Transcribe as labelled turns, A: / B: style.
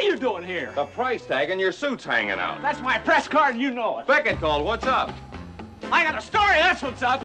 A: you doing here?
B: The price tag and your suit's hanging out.
A: That's my press card and you know it.
B: Beckett called. What's up?
A: I got a story, that's what's up.